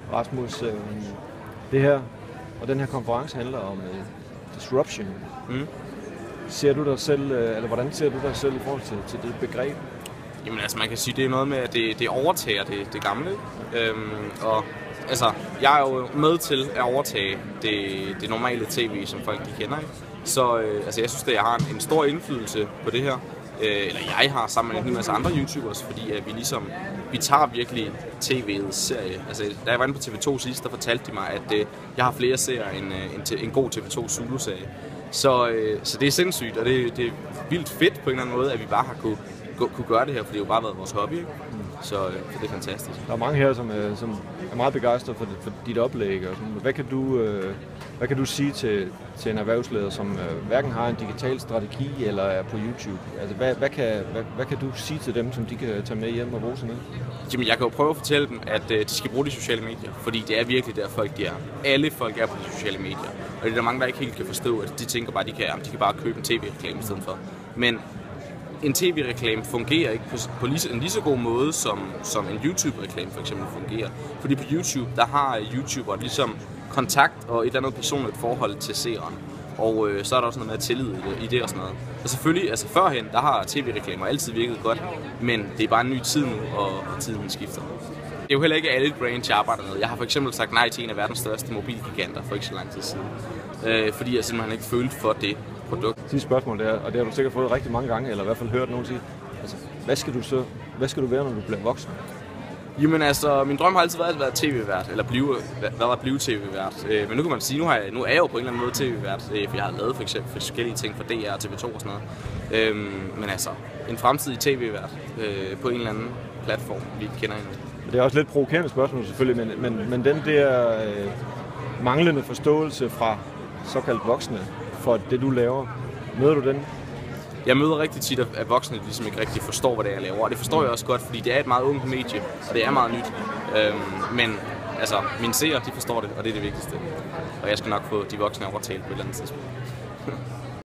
Rasmus, det her og den her konference handler om disruption. Ser du dig selv, eller hvordan ser du dig selv i forhold til det begreb? Jamen altså, man kan sige, det er noget med, at det overtager det gamle. Og altså, jeg er jo med til at overtage det normale tv, som folk de kender. Ikke? Så altså, jeg synes, at jeg har en stor indflydelse på det her. Eller jeg har sammen med en masse andre YouTubers, fordi at vi tager virkelig tv'ets serie. Altså, da jeg var inde på TV2 sidst, der fortalte de mig, at jeg har flere serier end en god TV2 Zulu-serie. Så det er sindssygt, og det er vildt fedt på en eller anden måde, at vi bare har kunne gøre det her, for det har jo bare været vores hobby, ikke? Så det er fantastisk. Der er mange her, som er meget begejstrede for dit oplæg. Og sådan. Hvad kan du sige til en erhvervsleder, som hverken har en digital strategi eller er på YouTube? Altså, hvad kan du sige til dem, som de kan tage med hjem og bruge sådan noget? Jamen, jeg kan jo prøve at fortælle dem, at de skal bruge de sociale medier, fordi det er virkelig der folk de er. Alle folk er på de sociale medier, og det er der mange, der ikke helt kan forstå, at de tænker bare, at de kan bare købe en tv-reklame i stedet for. Men en tv-reklame fungerer ikke på en lige så god måde, som en YouTube-reklame for eksempel fungerer. Fordi på YouTube, der har YouTuber ligesom kontakt og et eller andet personligt forhold til seeren. Og så er der også noget med tillid i det og sådan noget. Og selvfølgelig, altså førhen, der har tv-reklamer altid virket godt, men det er bare en ny tid nu, og tiden skifter. Det er jo heller ikke alle brands, jeg arbejder med. Jeg har for eksempel sagt nej til en af verdens største mobilgiganter for ikke så lang tid siden. Fordi jeg simpelthen ikke følte for det produkt. Sidste spørgsmål der, og det har du sikkert fået rigtig mange gange, eller i hvert fald hørt nogen sige. Altså, hvad skal du være, når du bliver voksen? Jamen altså, min drøm har altid været at være tv-vært, eller blive tv-vært. Men nu kan man sige, nu er jeg jo på en eller anden måde tv-vært, for jeg har lavet for eksempel forskellige ting for DR og TV2 og sådan noget. Men altså, en fremtidig tv-vært på en eller anden platform, vi kender hende. Det er også lidt provokerende spørgsmål selvfølgelig, men den der manglende forståelse fra såkaldt voksne for det, du laver, møder du den? Jeg møder rigtig tit, at voksne ligesom ikke rigtig forstår, hvad det er, jeg laver. Og det forstår jeg også godt, fordi det er et meget ungt medie, og det er meget nyt. Men altså, mine seere, de forstår det, og det er det vigtigste. Og jeg skal nok få de voksne overtalt på et eller andet tidspunkt.